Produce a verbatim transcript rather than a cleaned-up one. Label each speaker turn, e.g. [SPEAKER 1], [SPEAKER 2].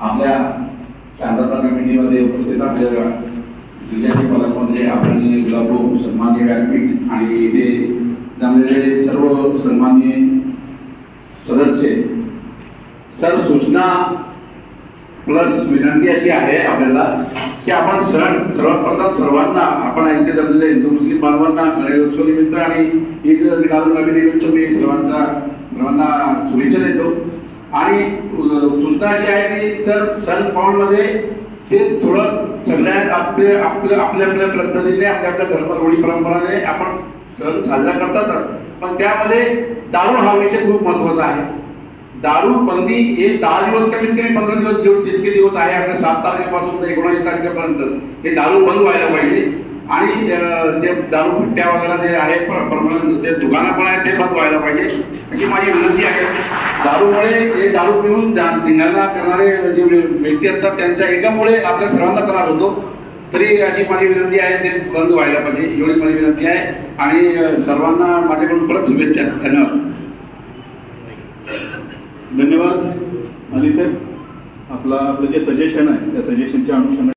[SPEAKER 1] आपल्या शांतता कमिटीमध्ये उपस्थित असलेल्या जिल्ह्याचे पालकमंत्री आदरणीय गुलाबभाऊ, सन्माननीय व्यासपीठ आणि इथे जमलेले सर्व सन्माननीय सदस्य, सर सूचना प्लस विनंती अशी आहे आपल्याला की आपण सण सर्वात प्रथम सर्वांना आपण इथे जमलेले हिंदू मुस्लिम बांधवांना गणेशोत्सव निमित्त आणि ईद नवी निमित्त मी सर्वांचा सर्वांना शुभेच्छा देतो। आणि सूचना अशी आहे की सर सण पाऊलमध्ये ते थोडं सगळ्या आपले आपल्या आपल्या आपल्या पद्धतीने आपल्या आपल्या धर्म रूढी परंपराने आपण सण साजरा करतातच, पण त्यामध्ये दारू हा विषय खूप महत्वाचा आहे। दारू बंदी हे दहा दिवस कमीत कमी पंधरा दिवस जितके दिवस आहे आपल्या सात तारखेपासून ते एकोणीस तारखेपर्यंत हे दारू बंद व्हायला पाहिजे। आणि जे दारू भट्ट्या वगैरे जे आहे परमनंट जे दुकानं पण आहेत ते बंद व्हायला पाहिजे अशी माझी विनंती आहे। दारूमुळे हे दारू पिऊन धिंगाणा करणारे जे व्यक्ती असतात त्यांच्या एकामुळे आपल्या सर्वांना त्रास होतो, तरी अशी माझी विनंती आहे ते बंद व्हायला पाहिजे एवढी माझी विनंती आहे। आणि सर्वांना माझ्याकडून परत शुभेच्छा। धन्यवाद।
[SPEAKER 2] धन्यवाद अली साहेब। आपला आपलं जे सजेशन आहे त्या सजेशनच्या अनुषंगाने